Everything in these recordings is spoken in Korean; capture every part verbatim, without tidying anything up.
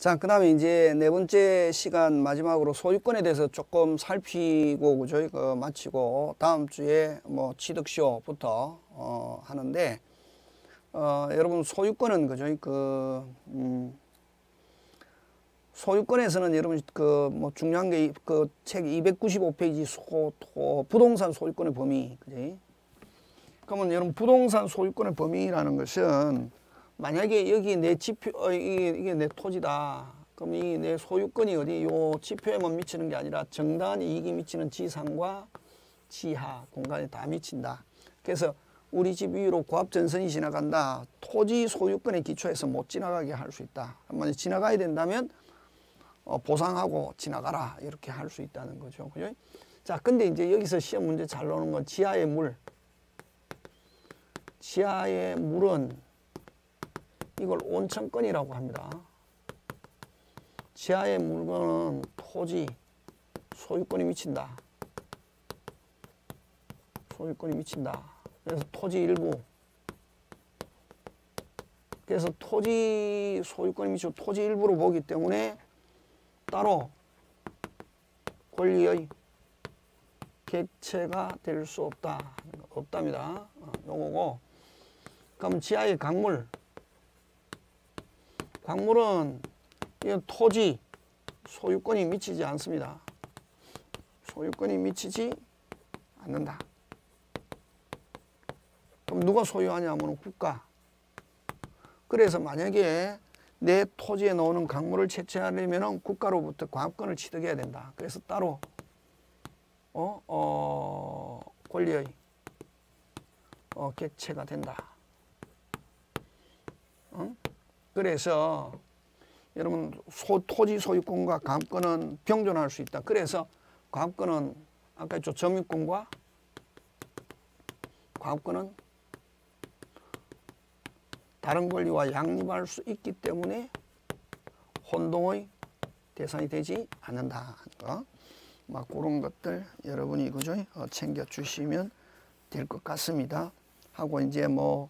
자, 그 다음에 이제 네 번째 시간 마지막으로 소유권에 대해서 조금 살피고, 그죠? 그 마치고, 다음 주에 뭐 취득쇼부터, 어, 하는데, 어, 여러분 소유권은, 그죠? 그, 음, 소유권에서는 여러분 그 뭐 중요한 게 그 책 이백구십오 페이지 소, 토, 부동산 소유권의 범위, 그지? 그러면 여러분 부동산 소유권의 범위라는 것은 만약에 여기 내 지표, 어, 이게, 이게 내 토지다. 그럼 이 내 소유권이 어디 요 지표에만 미치는 게 아니라 정당한 이익이 미치는 지상과 지하 공간에 다 미친다. 그래서 우리 집 위로 고압전선이 지나간다. 토지 소유권에 기초해서 못 지나가게 할 수 있다. 만약 지나가야 된다면 어, 보상하고 지나가라. 이렇게 할 수 있다는 거죠. 그죠? 자, 근데 이제 여기서 시험 문제 잘 나오는 건 지하의 물. 지하의 물은 이걸 온천권이라고 합니다. 지하의 물건은 토지, 소유권이 미친다. 소유권이 미친다. 그래서 토지 일부. 그래서 토지 소유권이 미치고 토지 일부로 보기 때문에 따로 권리의 객체가 될 수 없다. 없답니다. 어, 요거고. 그럼 지하의 강물. 강물은 이 토지 소유권이 미치지 않습니다. 소유권이 미치지 않는다. 그럼 누가 소유하냐면 국가. 그래서 만약에 내 토지에 나오는 강물을 채취하려면 국가로부터 과업권을 취득해야 된다. 그래서 따로 어, 어, 권리의 어, 객체가 된다. 어? 그래서 여러분 소, 토지 소유권과 과업권은 병존할 수 있다. 그래서 과업권은 아까 했죠. 점유권과 과업권은 다른 권리와 양립할 수 있기 때문에 혼동의 대상이 되지 않는다. 거. 막 그런 것들 여러분이 그죠? 어, 챙겨 주시면 될 것 같습니다. 하고 이제 뭐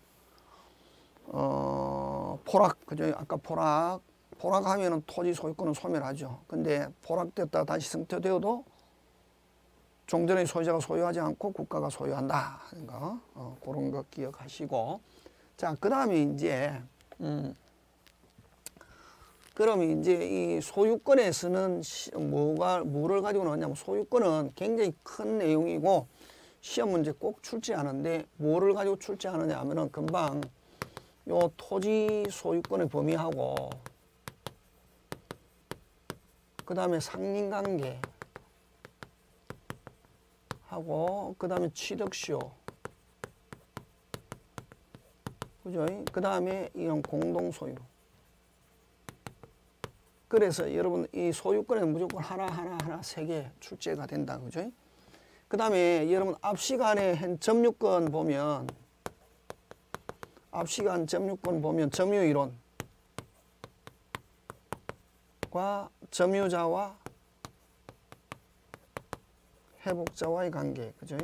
어, 포락, 그죠? 아까 포락, 포락하면은 토지 소유권은 소멸하죠. 근데 포락됐다 다시 승태되어도 종전의 소유자가 소유하지 않고 국가가 소유한다 하는 거, 어, 그런 거 기억하시고. 자, 그 다음에 이제, 음, 그러면 이제 이 소유권에서는 시, 뭐가, 뭐를 가지고 나왔냐면 소유권은 굉장히 큰 내용이고 시험 문제 꼭 출제하는데 뭐를 가지고 출제하느냐 하면은 금방 요 토지 소유권의 범위하고 그 다음에 상린관계 하고 그 다음에 취득쇼 그죠? 그 다음에 이런 공동소유. 그래서 여러분 이 소유권에 무조건 하나 하나 하나 세 개 출제가 된다. 그죠? 그 다음에 여러분 앞 시간에 한 점유권 보면 앞 시간 점유권 보면 점유이론과 점유자와 회복자와의 관계. 그죠?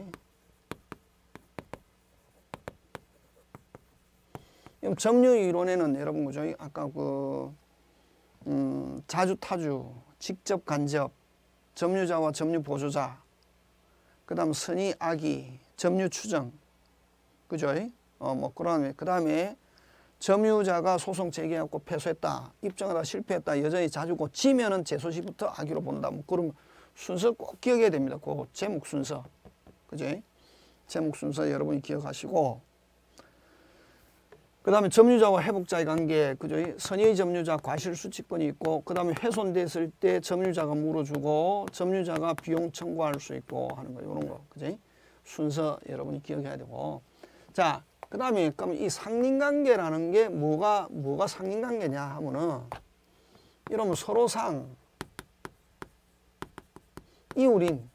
점유 이론에는 여러분 그죠? 아까 그 음, 자주 타주, 직접 간접, 점유자와 점유 보조자, 그다음 선의 악의, 점유 추정, 그죠? 어, 뭐 그다음에 그다음에 점유자가 소송 제기하고 패소했다, 입증하다 실패했다, 여전히 자주고 지면은 제소 시부터 악의로 본다. 뭐 그럼 순서 꼭 기억해야 됩니다. 그 제목 순서, 그죠? 제목 순서 여러분이 기억하시고. 그 다음에 점유자와 회복자의 관계, 그죠? 선의 점유자 과실수취권이 있고, 그 다음에 훼손됐을 때 점유자가 물어주고, 점유자가 비용 청구할 수 있고 하는 거, 이런 거, 그죠? 순서 여러분이 기억해야 되고. 자, 그 다음에 그럼 이 상린관계라는 게 뭐가, 뭐가 상린관계냐 하면은, 이러면 서로상 이웃인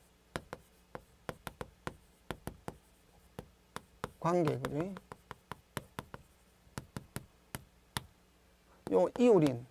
관계, 그죠? 요 이웃인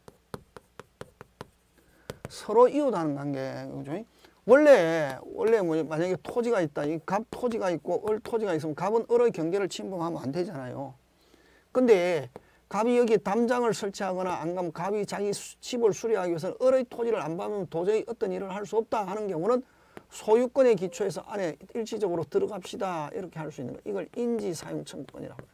서로 이웃하는 관계. 그죠? 원래 원래 뭐 만약에 토지가 있다, 이 갑 토지가 있고 을 토지가 있으면 갑은 을의 경계를 침범하면 안 되잖아요. 근데 갑이 여기 담장을 설치하거나 안 가면 갑이 자기 집을 수리하기 위해서는 을의 토지를 안 받으면 도저히 어떤 일을 할 수 없다 하는 경우는 소유권의 기초에서 안에 일시적으로 들어갑시다 이렇게 할 수 있는 거. 이걸 인지사용청구권이라고 해요.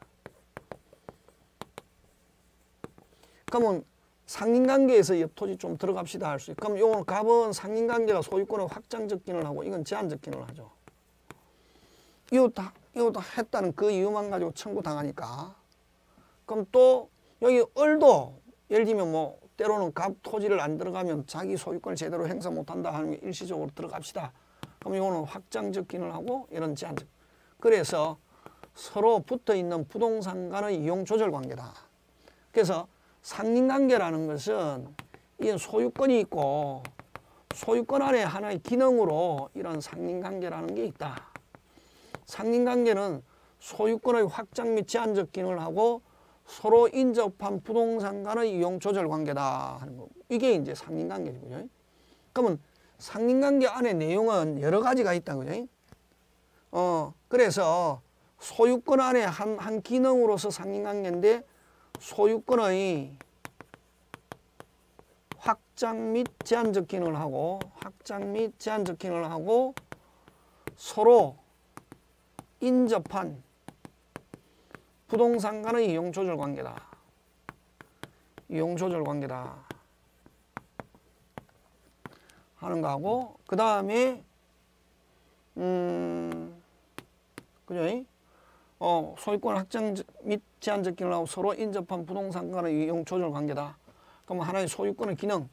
그러면 상린관계에서 옆토지 좀 들어갑시다 할 수 있고, 그럼 요거는 갑은 상린관계가 소유권의 확장적 기능을 하고 이건 제한적 기능을 하죠. 이거 다 이거 다 했다는 그 이유만 가지고 청구당하니까. 그럼 또 여기 을도 예를 들면 뭐 때로는 갑 토지를 안 들어가면 자기 소유권을 제대로 행사 못한다 하는 게 일시적으로 들어갑시다. 그럼 이거는 확장적 기능을 하고 이런 제한적. 그래서 서로 붙어있는 부동산 간의 이용 조절 관계다. 그래서 상린관계라는 것은 이 소유권이 있고 소유권 안에 하나의 기능으로 이런 상린관계라는 게 있다. 상린관계는 소유권의 확장 및 제한적 기능을 하고 서로 인접한 부동산 간의 이용 조절 관계다 하는 거. 이게 이제 상린관계죠. 그러면 상린관계 안에 내용은 여러 가지가 있다, 그죠? 어, 그래서 소유권 안에 한, 한 기능으로서 상린관계인데 소유권의 확장 및 제한적 기능을 하고 확장 및 제한적 기능을 하고 서로 인접한 부동산 간의 이용 조절 관계다. 이용 조절 관계다 하는 거하고, 그 다음에 음 그죠? 어 소유권 확장 및 제한적 기능을 하고 서로 인접한 부동산 간의 이용 조절 관계다. 그럼 하나의 소유권의 기능,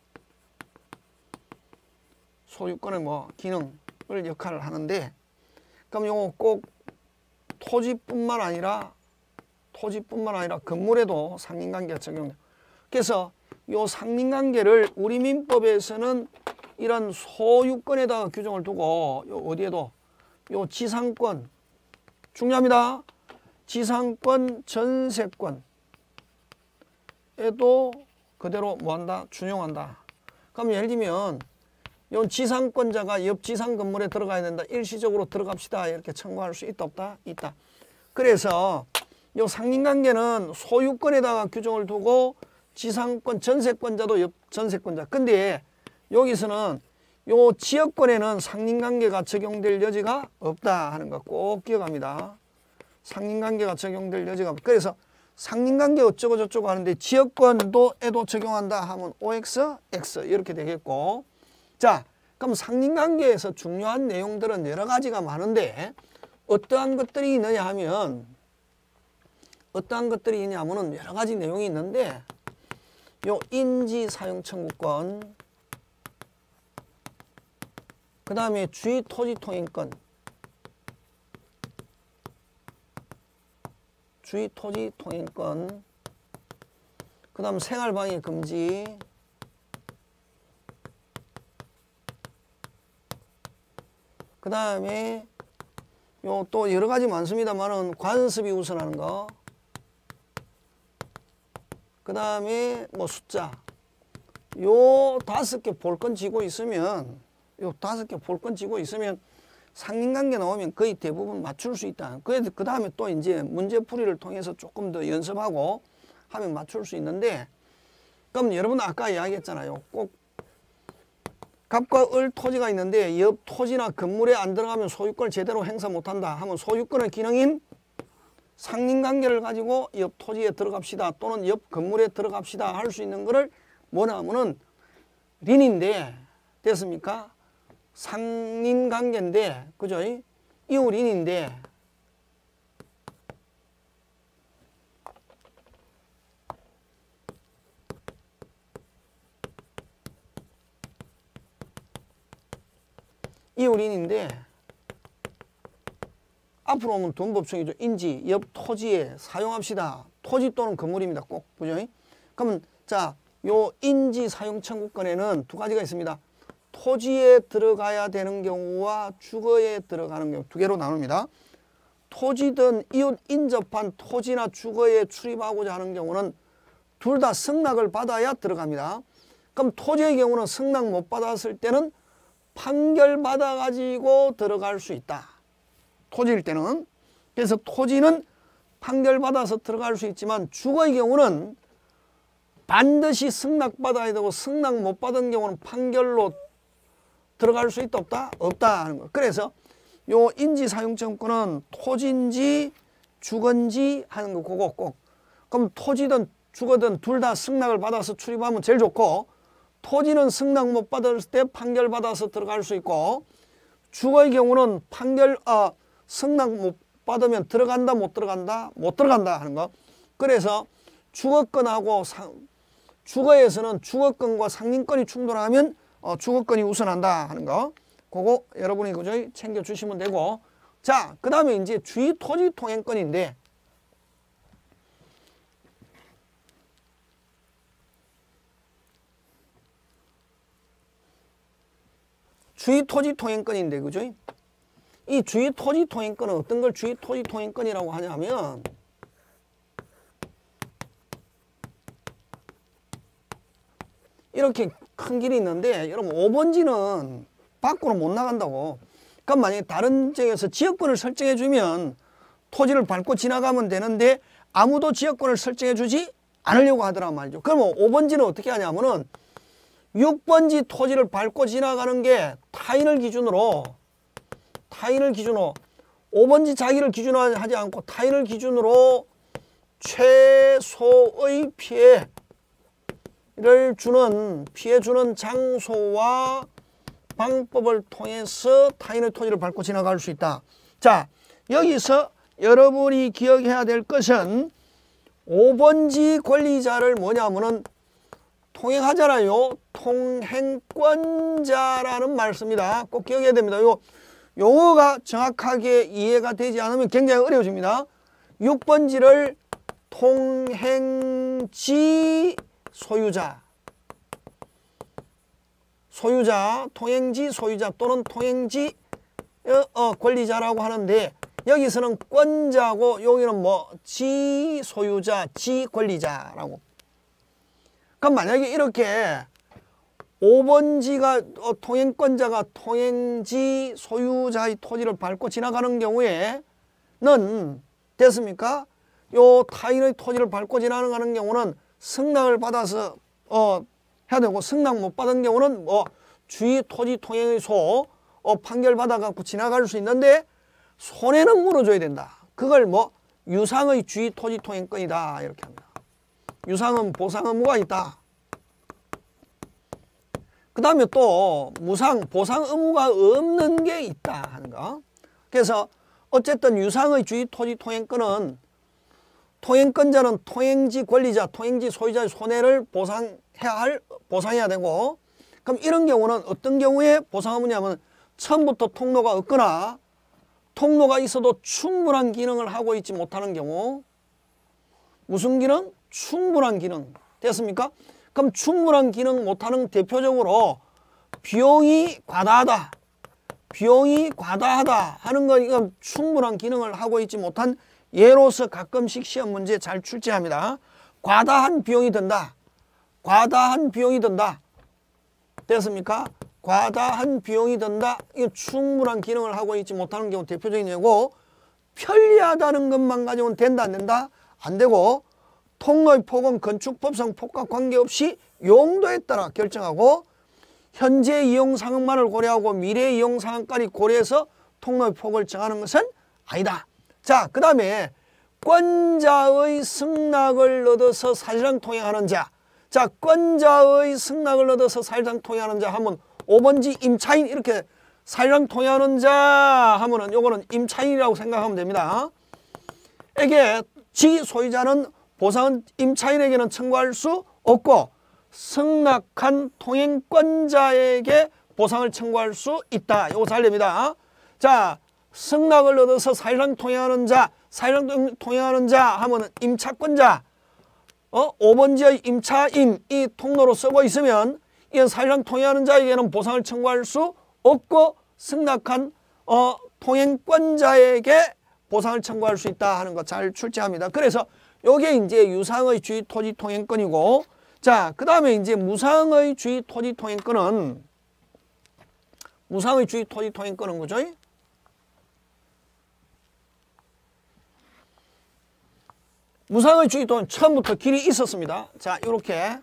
소유권의 뭐 기능을 역할을 하는데, 그럼 요거 꼭 토지뿐만 아니라 토지뿐만 아니라 건물에도 상린관계가 적용돼요. 그래서 요 상린관계를 우리 민법에서는 이런 소유권에다가 규정을 두고 요 어디에도 요 지상권 중요합니다. 지상권, 전세권에도 그대로 뭐한다? 준용한다. 그럼 예를 들면 요 지상권자가 옆 지상 건물에 들어가야 된다. 일시적으로 들어갑시다. 이렇게 청구할 수 있다, 없다? 있다. 그래서 요 상린관계는 소유권에다가 규정을 두고 지상권, 전세권자도 옆 전세권자. 근데 여기서는 요 지역권에는 상린관계가 적용될 여지가 없다 하는 거 꼭 기억합니다. 상린관계가 적용될 여지가 없다. 그래서 상린관계 어쩌고 저쩌고 하는데 지역권도 에도 적용한다 하면 오엑스, X 이렇게 되겠고, 자, 그럼 상린관계에서 중요한 내용들은 여러 가지가 많은데 어떠한 것들이 있느냐 하면 어떠한 것들이 있냐면은 여러 가지 내용이 있는데 요 인지사용청구권, 그 다음에 주의토지통행권, 주의토지통행권, 그 다음 생활방해 금지, 그 다음에 요 또 여러 가지 많습니다만은 관습이 우선하는 거, 그 다음에 뭐 숫자, 요 다섯 개 볼건 쥐고 있으면 요 다섯 개 볼건 쥐고 있으면 상린관계 나오면 거의 대부분 맞출 수 있다. 그 다음에 또 이제 문제풀이를 통해서 조금 더 연습하고 하면 맞출 수 있는데, 그럼 여러분 아까 이야기했잖아요. 꼭 갑과 을 토지가 있는데 옆 토지나 건물에 안 들어가면 소유권을 제대로 행사 못한다 하면 소유권의 기능인 상린관계를 가지고 옆 토지에 들어갑시다 또는 옆 건물에 들어갑시다 할 수 있는 거를 뭐냐 하면은 린인데 됐습니까? 상린관계인데 그죠? 이웃린인데 이웃린인데 앞으로 오면 돈법청이죠. 인지, 옆 토지에 사용합시다. 토지 또는 건물입니다. 꼭. 그죠? 그러면 자, 요 인지 사용 청구권에는 두 가지가 있습니다. 토지에 들어가야 되는 경우와 주거에 들어가는 경우 두 개로 나눕니다. 토지든 이웃 인접한 토지나 주거에 출입하고자 하는 경우는 둘 다 승낙을 받아야 들어갑니다. 그럼 토지의 경우는 승낙 못 받았을 때는 판결 받아가지고 들어갈 수 있다. 토지일 때는. 그래서 토지는 판결받아서 들어갈 수 있지만 주거의 경우는 반드시 승낙받아야 되고 승낙 못 받은 경우는 판결로 들어갈 수 있다 없다? 없다 하는 거. 그래서 요 인지사용청구는 토지인지 주거인지 하는 거 그거 꼭. 그럼 토지든 주거든 둘 다 승낙을 받아서 출입하면 제일 좋고, 토지는 승낙 못 받을 때 판결 받아서 들어갈 수 있고, 주거의 경우는 판결 아 승낙 못 받으면 들어간다 못 들어간다 못 들어간다 하는 거. 그래서 주거권하고 상, 주거에서는 주거권과 상린권이 충돌하면 어, 주거권이 우선한다 하는 거. 그거 여러분이 그저 챙겨 주시면 되고. 자, 그 다음에 이제 주의 토지 통행권인데, 주의 토지 통행권인데, 그죠? 이 주의 토지 통행권은 어떤 걸 주의 토지 통행권이라고 하냐면, 이렇게 큰 길이 있는데, 여러분 오 번지는 밖으로 못 나간다고. 그럼 만약에 다른 지역에서 지역권을 설정해 주면 토지를 밟고 지나가면 되는데, 아무도 지역권을 설정해 주지 않으려고 하더란 말이죠. 그러면 오 번지는 어떻게 하냐면은 육 번지 토지를 밟고 지나가는 게 타인을 기준으로 타인을 기준으로 오 번지 자기를 기준으로 하지 않고 타인을 기준으로 최소의 피해를 주는 피해 주는 장소와 방법을 통해서 타인의 토지를 밟고 지나갈 수 있다. 자, 여기서 여러분이 기억해야 될 것은 오 번지 권리자를 뭐냐면은 통행하잖아요. 통행권자라는 말 씁니다. 꼭 기억해야 됩니다. 요 용어가 정확하게 이해가 되지 않으면 굉장히 어려워집니다. 육 번지를 통행지 소유자, 소유자, 통행지 소유자 또는 통행지 어, 어, 권리자라고 하는데, 여기서는 권자고 여기는 뭐 지 소유자, 지 권리자라고. 그럼 만약에 이렇게 오 번지가 어, 통행권자가 통행지 소유자의 토지를 밟고 지나가는 경우에는 됐습니까? 요 타인의 토지를 밟고 지나가는 경우는 승낙을 받아서 어, 해야 되고, 승낙 못 받은 경우는 뭐 주의 토지 통행의 소 어, 판결 받아 갖고 지나갈 수 있는데 손해는 물어줘야 된다. 그걸 뭐 유상의 주의 토지 통행권이다 이렇게 합니다. 유상은 보상 의무가 있다. 그 다음에 또 무상 보상 의무가 없는 게 있다 하는 거. 그래서 어쨌든 유상의 주의 토지 통행권은 통행권자는 통행지 권리자, 통행지 소유자의 손해를 보상해야 할, 보상해야 되고, 그럼 이런 경우는 어떤 경우에 보상 의무냐면 처음부터 통로가 없거나 통로가 있어도 충분한 기능을 하고 있지 못하는 경우. 무슨 기능? 충분한 기능. 됐습니까? 그럼 충분한 기능 못하는 대표적으로 비용이 과다하다. 비용이 과다하다 하는 건 이건 충분한 기능을 하고 있지 못한 예로서 가끔씩 시험 문제 잘 출제합니다. 과다한 비용이 든다. 과다한 비용이 든다. 됐습니까? 과다한 비용이 든다. 이거 충분한 기능을 하고 있지 못하는 경우 대표적인 예고, 편리하다는 것만 가지고는 된다 안 된다? 안 되고, 통로의 폭은 건축법상 폭과 관계없이 용도에 따라 결정하고, 현재 이용 상황만을 고려하고 미래 이용 상황까지 고려해서 통로의 폭을 정하는 것은 아니다. 자, 그 다음에 권자의 승낙을 얻어서 사실상 통행하는 자. 자, 권자의 승낙을 얻어서 사실상 통행하는 자 하면 오 번지 임차인 이렇게 사실상 통행하는 자 하면은 요거는 임차인이라고 생각하면 됩니다. 이게 지 소유자는 보상은 임차인에게는 청구할 수 없고 승낙한 통행권자에게 보상을 청구할 수 있다. 요거 잘 됩니다. 자, 승낙을 얻어서 사실상 통행하는 자, 사실상 통행하는 자 하면은 임차권자, 어, 오 번지의 임차인 이 통로로 쓰고 있으면 이건 사실상 통행하는 자에게는 보상을 청구할 수 없고 승낙한 어, 통행권자에게 보상을 청구할 수 있다 하는 거 잘 출제합니다. 그래서 요게 이제 유상의 주의 토지 통행권이고, 자, 그 다음에 이제 무상의 주의 토지 통행권은 무상의 주의 토지 통행권은 뭐죠? 무상의 주의통은 처음부터 길이 있었습니다. 자, 이렇게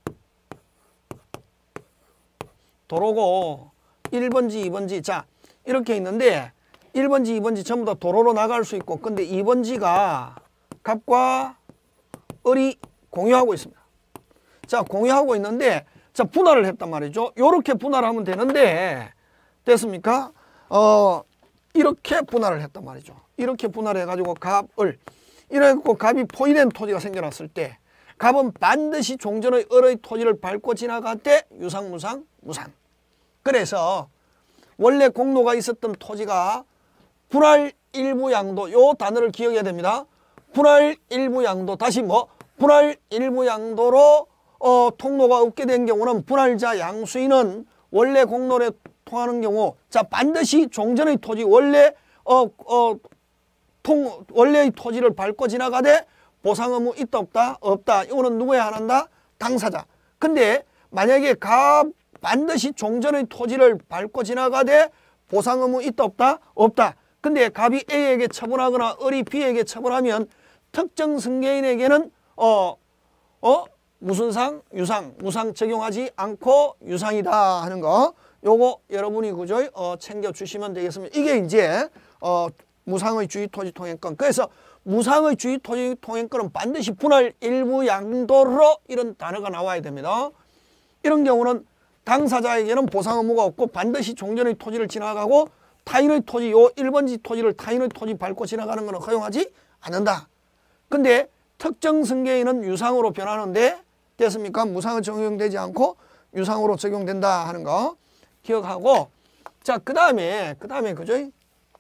도로고 일 번지, 이 번지 자 이렇게 있는데 일 번지, 이 번지 전부 다 도로로 나갈 수 있고 근데 이 번지가 갑과 을이 공유하고 있습니다. 자, 공유하고 있는데 자, 분할을 했단 말이죠. 이렇게 분할하면 되는데 됐습니까? 어, 이렇게 분할을 했단 말이죠. 이렇게 분할해 가지고 갑을 이래갖고 갑이 포위된 토지가 생겨났을 때 갑은 반드시 종전의 을의 토지를 밟고 지나갈 때 유상, 무상, 무상. 그래서 원래 공로가 있었던 토지가 분할 일부 양도 요 단어를 기억해야 됩니다. 분할 일부 양도 다시 뭐 분할 일부 양도로 어, 통로가 없게 된 경우는 분할자 양수인은 원래 공로에 통하는 경우 자 반드시 종전의 토지 원래 어, 어, 통 원래의 토지를 밟고 지나가되 보상 의무 있다 없다 없다. 이거는 누구야 한다? 당사자. 근데 만약에 갑 반드시 종전의 토지를 밟고 지나가되 보상 의무 있다 없다 없다. 근데 갑이 A에게 처분하거나 을이 B에게 처분하면 특정 승계인에게는 어, 어 무슨 상? 유상, 무상 적용하지 않고 유상이다 하는 거 요거 여러분이 그죠? 어, 챙겨주시면 되겠습니다. 이게 이제 어, 무상의 주의토지 통행권. 그래서 무상의 주의토지 통행권은 반드시 분할 일부 양도로 이런 단어가 나와야 됩니다. 이런 경우는 당사자에게는 보상 의무가 없고 반드시 종전의 토지를 지나가고 타인의 토지, 요 일 번지 토지를 타인의 토지 밟고 지나가는 것은 허용하지 않는다. 근데 특정 승계인은 유상으로 변하는데 됐습니까? 무상은 적용되지 않고 유상으로 적용된다 하는 거 기억하고 자, 그 다음에 그 다음에 그죠?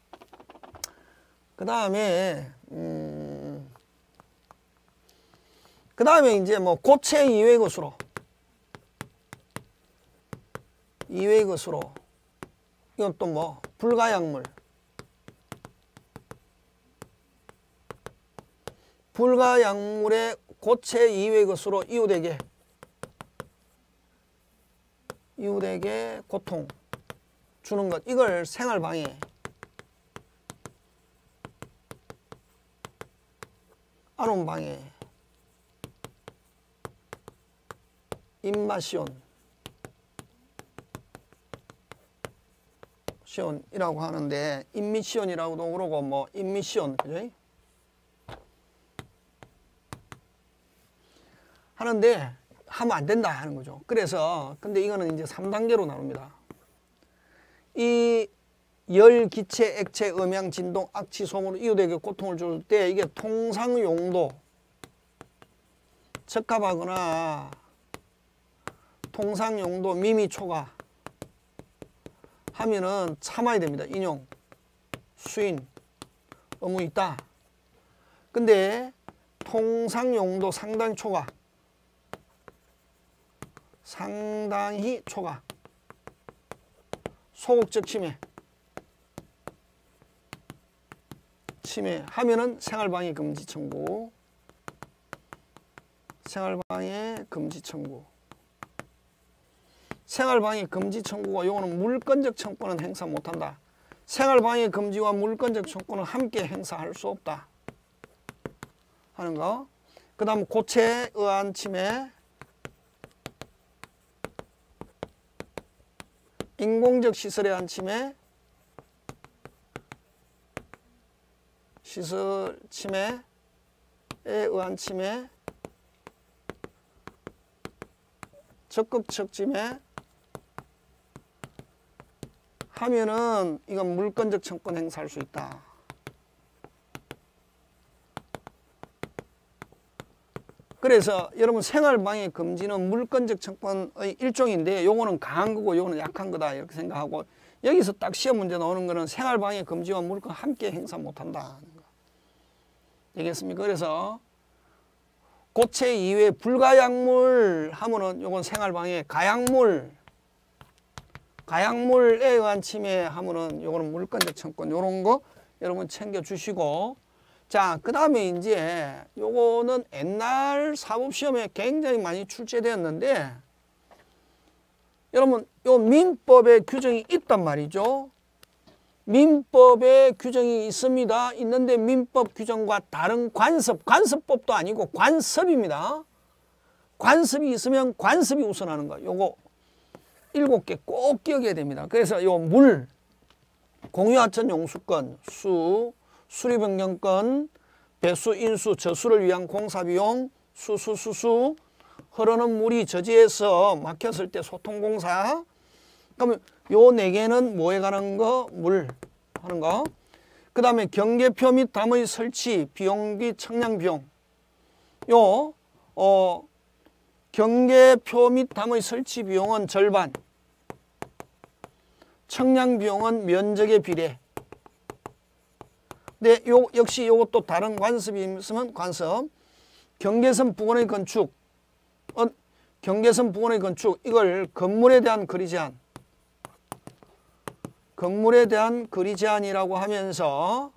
그 다음에 음, 그 다음에 이제 뭐 고체 이외의 것으로 이외의 것으로 이건 또 뭐 불가약물 불가약물의 고체 이외의 것으로 이웃에게 이웃에게 고통 주는 것 이걸 생활방해 안온방해 임마시온 시온이라고 하는데 임미시온이라고도 그러고 뭐 임미시온 그죠? 하는데 하면 안 된다 하는 거죠. 그래서 근데 이거는 이제 삼 단계로 나눕니다. 이 열, 기체, 액체, 음양, 진동, 악취, 소음으로 이웃에게 고통을 줄 때 이게 통상 용도 적합하거나 통상 용도 미미 초과 하면은 참아야 됩니다. 인용, 수인, 의무 있다. 근데 통상 용도 상당히 초과 상당히 초과 소극적 침해 침해 하면은 생활방해 금지 청구 생활방해 금지 청구 생활방해 금지 청구가 요거는 물권적 청구는 행사 못한다. 생활방해 금지와 물권적 청구는 함께 행사할 수 없다 하는 거. 그 다음 고체에 의한 침해 인공적 시설에 의한 침해 시설 침해에 의한 침해 적극적 침해 하면은 이건 물권적 청구권 행사할 수 있다. 그래서 여러분 생활방해 금지는 물권적 청구권의 일종인데 요거는 강한 거고 요거는 약한 거다 이렇게 생각하고 여기서 딱 시험 문제 나오는 거는 생활방해 금지와 물권 함께 행사 못한다. 되겠습니까? 그래서 고체 이외 불가약물 하면은 요건 생활방해 가약물 가약물에 의한 침해 하면은 요거는 물권적 청구권 요런 거 여러분 챙겨 주시고 자, 그 다음에 이제 요거는 옛날 사법시험에 굉장히 많이 출제되었는데 여러분 요 민법에 규정이 있단 말이죠. 민법에 규정이 있습니다. 있는데 민법 규정과 다른 관습, 관습법도 아니고 관습입니다. 관습이 있으면 관습이 우선하는 거. 요거 일곱 개 꼭 기억해야 됩니다. 그래서 요 물, 공유하천 용수권, 수, 수리변경권, 배수, 인수, 저수를 위한 공사비용, 수수, 수수, 흐르는 물이 저지해서 막혔을 때 소통공사. 그러면 요 네 개는 뭐에 관한 거? 물 하는 거. 그 다음에 경계표 및 담의 설치 비용비 청량비용. 요 어, 경계표 및 담의 설치 비용은 절반, 청량비용은 면적의 비례. 네, 요 역시 요것도 다른 관습이 있으면 관습. 경계선 부근의 건축, 어, 경계선 부근의 건축, 이걸 건물에 대한 거리 제한, 건물에 대한 거리 제한이라고 하면서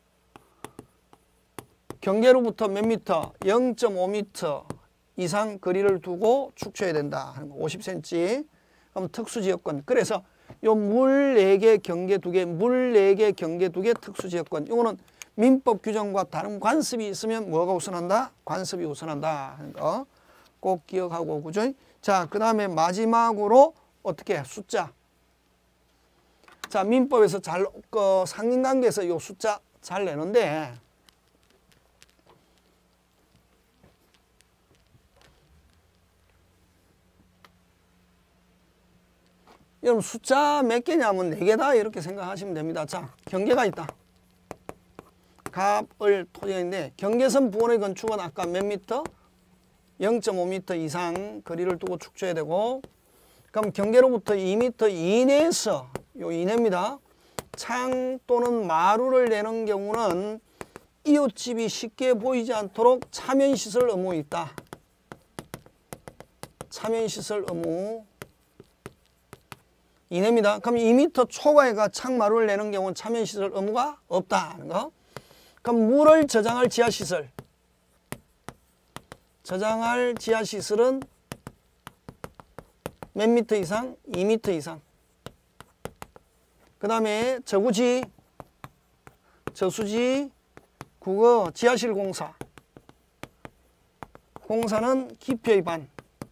경계로부터 몇 미터, 영 점 오 미터 이상 거리를 두고 축소해야 된다. 오십 센티미터. 그럼 특수지역권. 그래서 요 물 네 개, 경계 두 개, 물 네 개, 경계 두 개, 특수지역권. 이거는 민법 규정과 다른 관습이 있으면 뭐가 우선한다? 관습이 우선한다 하는 거 꼭 기억하고, 그죠? 자, 그 다음에 마지막으로 어떻게 숫자. 자, 민법에서 잘, 그 상인관계에서 요 숫자 잘 내는데, 여러분 숫자 몇 개냐면 네 개다 이렇게 생각하시면 됩니다. 자, 경계가 있다. 갑을 토지인데 경계선 부근의 건축은 아까 몇 미터? 영 점 오 미터 이상 거리를 두고 축소해야 되고, 그럼 경계로부터 이 미터 이내에서, 요 이내입니다. 창 또는 마루를 내는 경우는 이웃집이 쉽게 보이지 않도록 차면시설 의무 있다. 차면시설 의무 이내입니다. 그럼 이 미터 초과해가 창마루를 내는 경우는 차면시설 의무가 없다는 거. 그럼 물을 저장할 지하시설, 저장할 지하시설은 몇 미터 이상? 이 미터 이상. 그 다음에 저구지, 저수지, 국어, 지하실 공사. 공사는 깊이의 반,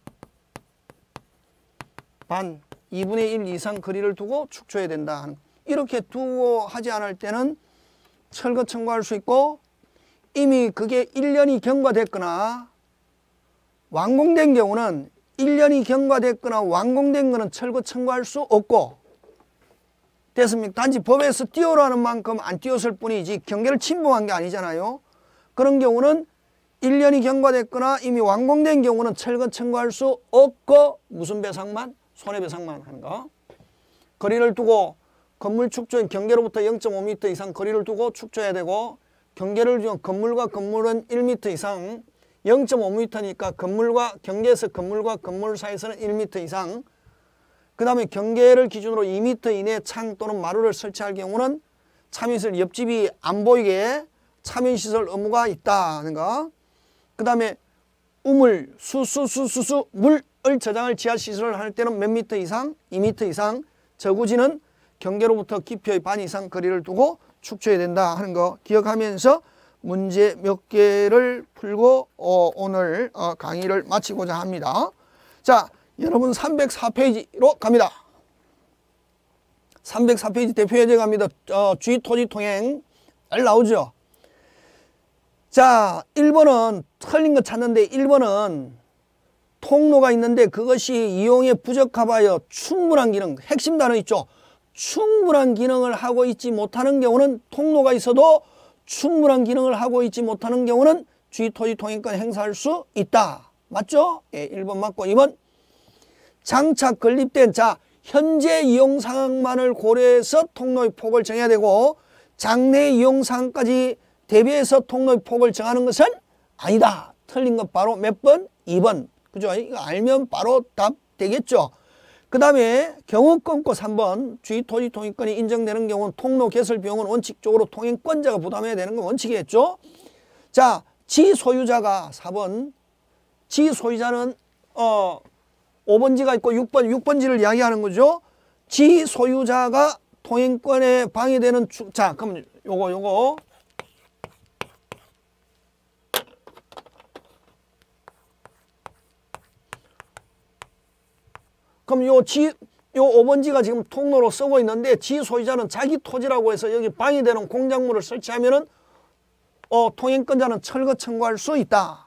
반, 이분의 일 이상 거리를 두고 축소해야 된다. 이렇게 두고 하지 않을 때는 철거 청구할 수 있고, 이미 그게 일 년이 경과됐거나 완공된 경우는 일 년이 경과됐거나 완공된 거는 철거 청구할 수 없고, 됐습니까? 단지 법에서 띄우라는 만큼 안 띄웠을 뿐이지 경계를 침범한 게 아니잖아요. 그런 경우는 일 년이 경과됐거나 이미 완공된 경우는 철거 청구할 수 없고, 무슨 배상만? 손해배상만 하는 거. 거리를 두고 건물 축조인 경계로부터 영 점 오 미터 이상 거리를 두고 축조해야 되고, 경계를 두고 건물과 건물은 일 미터 이상, 영 점 오 미터니까 건물과 경계에서 건물과 건물 사이에서는 일 미터 이상. 그 다음에 경계를 기준으로 이 미터 이내 창 또는 마루를 설치할 경우는 차면시설 옆집이 안 보이게 차면시설 의무가 있다는 거. 그 다음에 우물, 수수수수수 물을 저장할 지하시설을 할 때는 몇 미터 이상? 이 미터 이상. 저구지는 경계로부터 깊이의 반 이상 거리를 두고 축소해야 된다 하는 거 기억하면서 문제 몇 개를 풀고 어, 오늘 어, 강의를 마치고자 합니다. 자, 여러분 삼백사 페이지로 갑니다. 삼백사 페이지 대표 예제 갑니다. 어, 주의 토지 통행 잘 나오죠. 자, 일 번은 틀린 거 찾는데, 일 번은 통로가 있는데 그것이 이용에 부적합하여 충분한 기능, 핵심 단어 있죠. 충분한 기능을 하고 있지 못하는 경우는, 통로가 있어도 충분한 기능을 하고 있지 못하는 경우는 주의토지 통행권 행사할 수 있다. 맞죠? 예, 일 번 맞고, 이 번 장착 건립된, 자, 현재 이용 상황만을 고려해서 통로의 폭을 정해야 되고, 장래 이용 상황까지 대비해서 통로의 폭을 정하는 것은 아니다. 틀린 것 바로 몇 번? 이 번. 그죠? 이거 알면 바로 답 되겠죠. 그 다음에 경우 끊고 삼 번 주의토지 통행권이 인정되는 경우는 통로 개설 비용은 원칙적으로 통행권자가 부담해야 되는 건 원칙이겠죠. 자, 지소유자가 사 번, 지소유자는 어 오 번지가 있고 육 번, 육 번지를 이야기하는 거죠. 지소유자가 통행권에 방해되는 축, 자, 그럼 요거 요거 그럼 요 지, 요 오 번지가 지금 통로로 쓰고 있는데 지 소유자는 자기 토지라고 해서 여기 방해되는 공작물을 설치하면은 어, 통행권자는 철거 청구할 수 있다.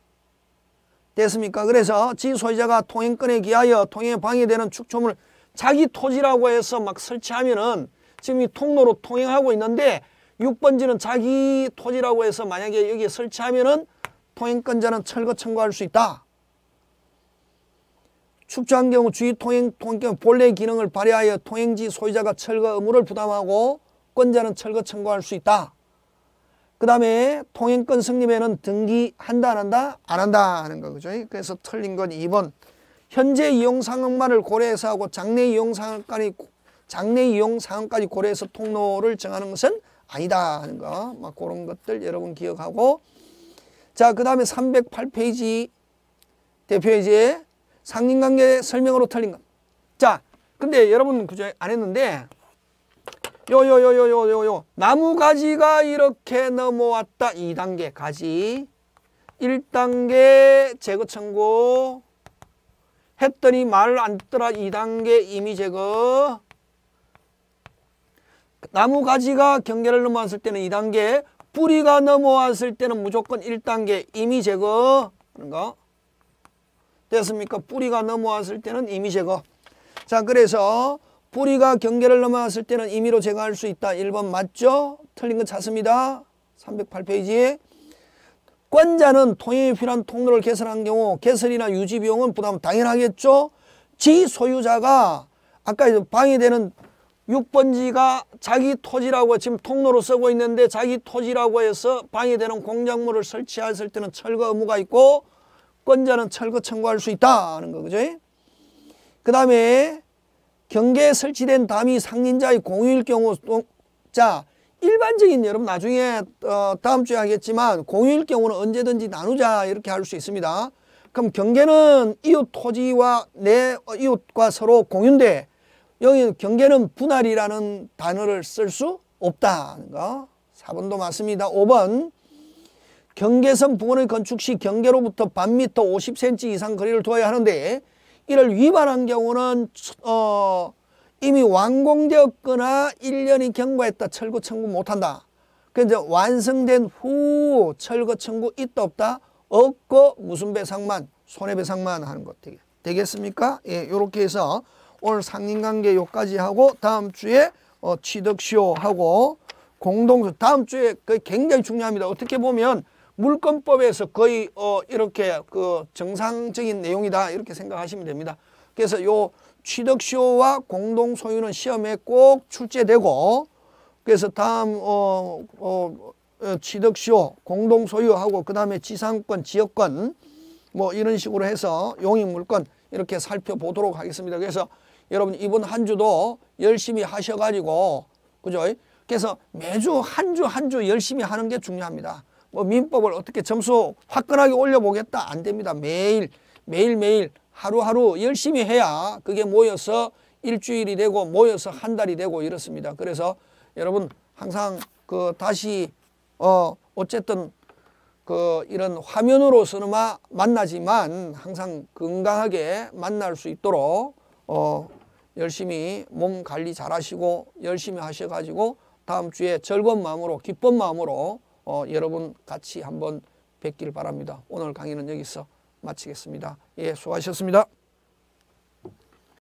됐습니까? 그래서 지 소유자가 통행권에 기하여 통행에 방해되는 축초물을 자기 토지라고 해서 막 설치하면은 지금 이 통로로 통행하고 있는데 육 번지는 자기 토지라고 해서 만약에 여기에 설치하면은 통행권자는 철거 청구할 수 있다. 축조한 경우 주의 통행, 통행권 본래 기능을 발휘하여 통행지 소유자가 철거 의무를 부담하고 권자는 철거 청구할 수 있다. 그 다음에 통행권 성립에는 등기한다 안 한다? 안 한다 하는 거 그죠? 그래서 틀린 건 이 번. 현재 이용 상황만을 고려해서 하고 장래 이용 상황까지 장래 이용 상황까지 고려해서 통로를 정하는 것은 아니다 하는 거. 막 그런 것들 여러분 기억하고. 자, 그 다음에 삼백팔 페이지 대표이지에 상린관계 설명으로 틀린 것. 자, 근데 여러분 그저 안 했는데 요요요요요요 나무 가지가 이렇게 넘어왔다. 이 단계 가지. 일 단계 제거 청구 했더니 말을 안 듣더라. 이 단계 임의 제거. 나무 가지가 경계를 넘어왔을 때는 이 단계, 뿌리가 넘어왔을 때는 무조건 일 단계 임의 제거 하는 거. 됐습니까? 뿌리가 넘어왔을 때는 임의 제거. 자, 그래서 뿌리가 경계를 넘어왔을 때는 임의로 제거할 수 있다. 일 번 맞죠? 틀린 거 찾습니다. 삼백팔 페이지에. 권자는 통행에 필요한 통로를 개설한 경우 개설이나 유지 비용은 부담 당연하겠죠? 지 소유자가 아까 방해되는 육 번지가 자기 토지라고 지금 통로로 쓰고 있는데 자기 토지라고 해서 방해되는 공작물을 설치했을 때는 철거 의무가 있고 권자는 철거 청구할 수 있다 하는 거 그죠? 그 다음에 경계에 설치된 담이 상린자의 공유일 경우 자 일반적인 여러분 나중에 어, 다음 주에 하겠지만 공유일 경우는 언제든지 나누자 이렇게 할 수 있습니다. 그럼 경계는 이웃 토지와 내 이웃과 서로 공유인데 여기 경계는 분할이라는 단어를 쓸 수 없다는 거. 사 번도 맞습니다. 오 번 경계선 부근의 건축 시 경계로부터 반 미터 오십 센티미터 이상 거리를 두어야 하는데 이를 위반한 경우는 어, 이미 완공되었거나 일 년이 경과했다. 철거 청구 못한다. 그래서 완성된 후 철거 청구 있다 없다? 없고 무슨 배상만? 손해배상만 하는 것 되겠, 되겠습니까? 예, 이렇게 해서 오늘 상린관계 요까지 하고 다음 주에 어, 취득시효하고 공동 다음 주에 그 굉장히 중요합니다. 어떻게 보면 물권법에서 거의 어 이렇게 그 정상적인 내용이다 이렇게 생각하시면 됩니다. 그래서 요 취득시효와 공동 소유는 시험에 꼭 출제되고 그래서 다음 어, 어, 어 취득시효, 공동 소유하고 그 다음에 지상권, 지역권 뭐 이런 식으로 해서 용익물권 이렇게 살펴보도록 하겠습니다. 그래서 여러분 이번 한 주도 열심히 하셔가지고 그죠? 그래서 매주 한 주 한 주 열심히 하는 게 중요합니다. 뭐 민법을 어떻게 점수 화끈하게 올려보겠다 안 됩니다. 매일 매일매일 하루하루 열심히 해야 그게 모여서 일주일이 되고 모여서 한 달이 되고 이렇습니다. 그래서 여러분 항상 그 다시 어 어쨌든 그 이런 화면으로서는마 만나지만 항상 건강하게 만날 수 있도록 어 열심히 몸 관리 잘 하시고 열심히 하셔가지고 다음 주에 즐거운 마음으로 기쁜 마음으로 어, 여러분 같이 한번 뵙길 바랍니다. 오늘 강의는 여기서 마치겠습니다. 예, 수고하셨습니다.